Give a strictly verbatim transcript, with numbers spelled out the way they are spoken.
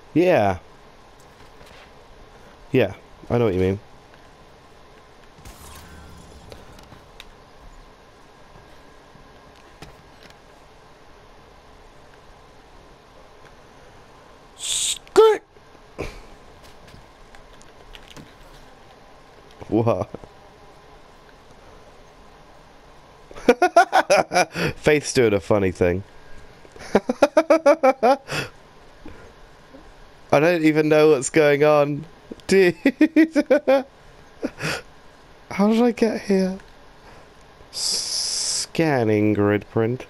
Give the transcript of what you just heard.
Yeah. Yeah, I know what you mean. Skirt! What? Faith's doing a funny thing. I don't even know what's going on. Dude. How did I get here? Scanning grid print.